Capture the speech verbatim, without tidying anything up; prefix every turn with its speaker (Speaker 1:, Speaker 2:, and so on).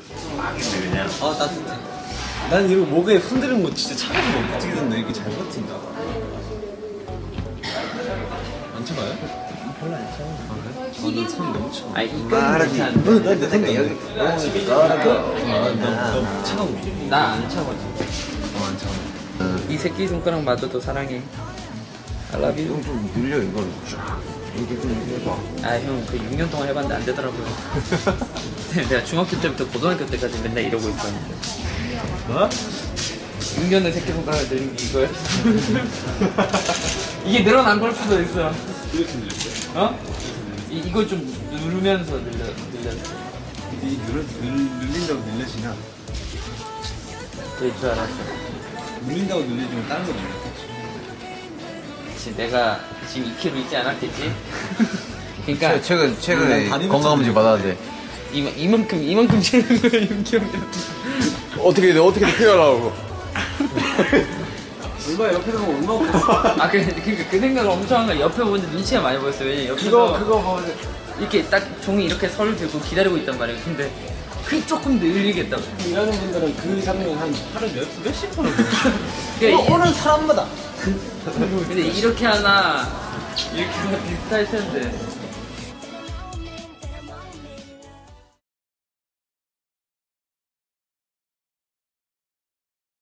Speaker 1: 막이네 그냥.
Speaker 2: 아 따뜻해. 난 이거 목에 흔드는 거 진짜 차가운 거 어떻게 됐나 이렇게 잘 버틴다. 안 차가요? 별로 안 차가워. 아 그래? 아난 손이 너무 차가워.
Speaker 3: 아 이거는 괜찮은데.
Speaker 2: 난내 생각 여기 너 차가운 거.
Speaker 3: 나안 차거든.
Speaker 2: 어안 차가워.
Speaker 3: 이 새끼 손가락 맞아도 사랑해. I love you.
Speaker 1: 좀 늘려 이걸 쫙 이렇게 좀 해봐.
Speaker 3: 아 형 그 육 년 동안 해봤는데 안 되더라고요. 내가 중학교 때부터 고등학교 때까지 맨날 이러고 있었는데.
Speaker 2: 뭐?
Speaker 3: 육 년의 새끼 손가락을 늘린 게 이거야. 이게 늘어난 걸 수도 있어.
Speaker 2: 이렇게 늘렸어요?
Speaker 3: 어? 이, 이걸 좀 누르면서 늘려, 늘렸어.
Speaker 2: 이 늘려, 늘린다고 늘려지나?
Speaker 3: 그럴 줄 알았어.
Speaker 2: 늘린다고 늘려지면 다른 거 늘렸겠지.
Speaker 3: 그치, 내가 지금 이 킬로그램 있지 않았겠지? 그니까.
Speaker 1: 최근 최근에
Speaker 2: 다리
Speaker 1: 건강검진 받았는데
Speaker 3: 이마, 이만큼, 이만큼 채는 거야, 윤기형이.
Speaker 1: 어떻게 돼 어떻게 표현하라고?
Speaker 2: 얼마 옆에서 보면 얼마 없어.
Speaker 3: 아, 그, 그니까 그 생각을 엄청 한 거야. 옆에 보는데 눈치가 많이 보였어. 왜냐면 옆에서.
Speaker 2: 그거, 그거 뭐.
Speaker 3: 이렇게 딱 종이 이렇게 서를 들고 기다리고 있단 말이에요. 근데 그 조금 늘리겠다고.
Speaker 2: 일하는 분들은 그 장면 한 하루 몇, 몇십 번을
Speaker 3: 그러니까 이-
Speaker 2: 오는 사람마다.
Speaker 3: 근데 이렇게 하나, 이렇게 하나 비슷할 텐데.